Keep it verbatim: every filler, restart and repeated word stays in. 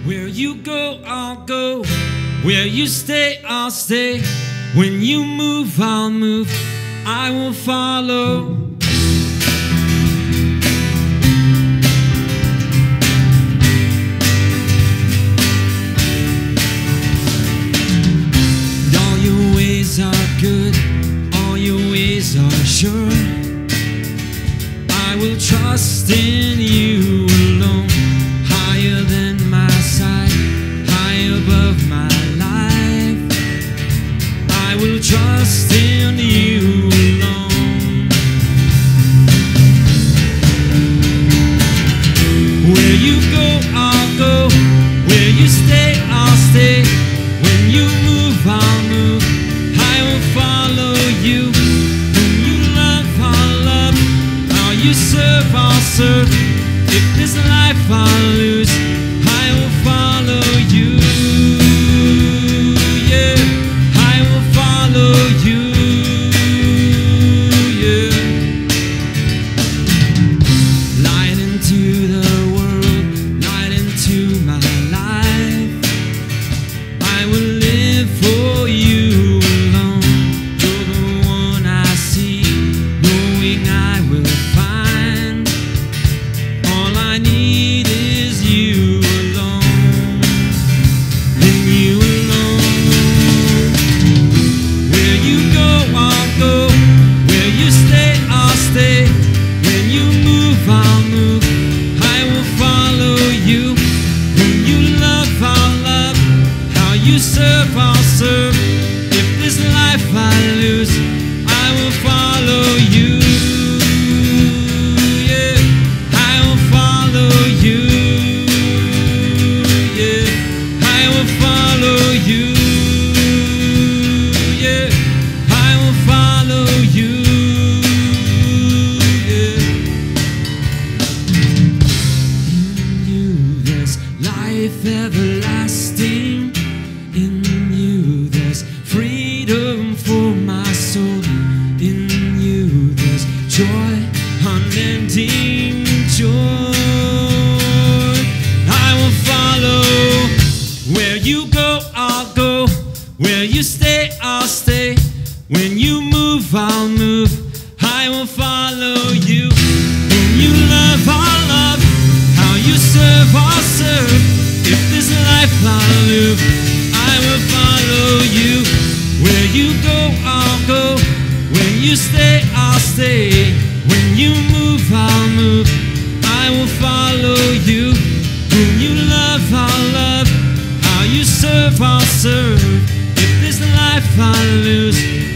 Where you go, I'll go. Where you stay, I'll stay. When you move, I'll move. I will follow. All your ways are good. All your ways are sure. I will trust in you alone. Higher than my sight, high above my life. I will trust in you alone. Where you go, I'll go. Where you stay, I'll stay. When you move, I'll move. I will follow you. When you love, I'll love. How you serve, I'll serve. If this life I'll lose, I will follow you. Yeah, I will follow you. Yeah. Light into the world, light into my life. I will live for you alone. You're the one I see, knowing I will find. All I need is you alone, and you alone. Where you go, I'll go. Where you stay, I'll stay. When you move, I'll move. I will follow you. When you love, I'll love. How you serve, I'll serve. If this life I lose, I will follow you. Yeah, I will follow you. Yeah, I will follow you. Yeah, I will follow you. Yeah. In you there's life everlasting. In you there's freedom for my soul. In you there's joy, unending joy. I will follow. Where you go, I'll go. Where you stay, I'll stay. When you move, I'll move. I will follow you. When you love, I'll love. How you serve, I'll serve. If this life I'll live, I will follow you. Where you go, I'll go. When you stay, I'll stay. When you move, I'll move. I will follow you. When you love, I'll love. How you serve, I'll serve. If this life I lose,